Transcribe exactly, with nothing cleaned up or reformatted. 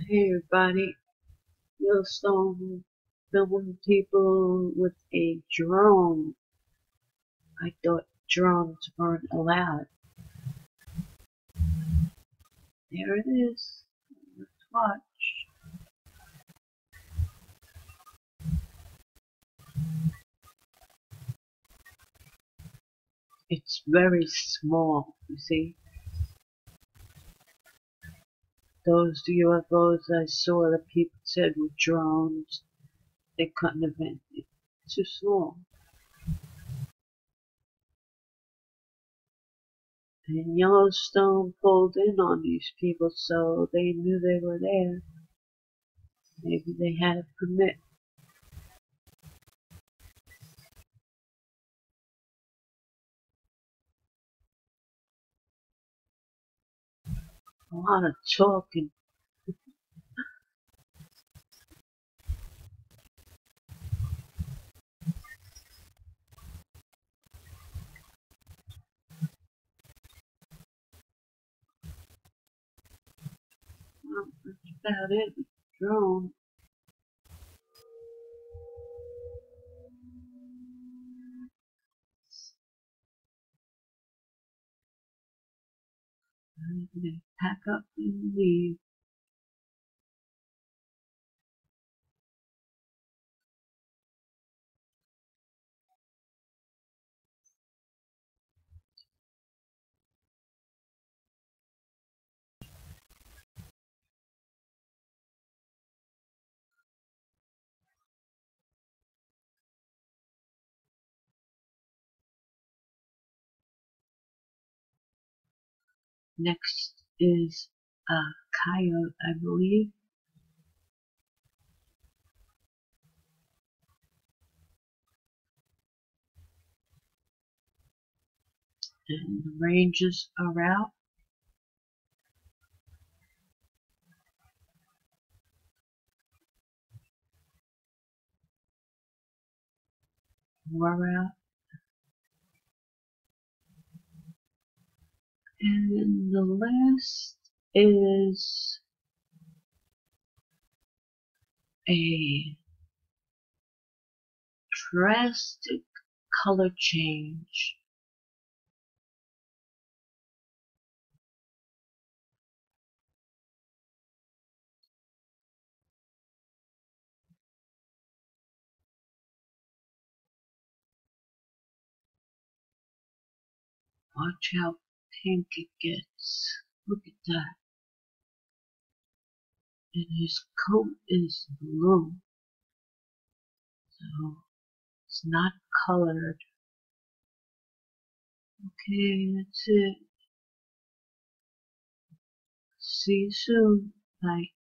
Hey everybody, Yellowstone filming people with a drone. I thought drones weren't allowed. There it is. Let's watch. It's very small, you see. Those U F Os I saw that people said were drones, they couldn't have been. It's too small. And Yellowstone pulled in on these people, so they knew they were there. Maybe they had a permit. A lot of talking. Well, that's about it with the drone. I'm gonna pack up and leave. Next is a coyote, I believe. And the rangers are out. We're out. And the last is a drastic color change. Watch how pink it gets. Look at that. And his coat is blue. So it's not colored. Okay, that's it. See you soon. Bye.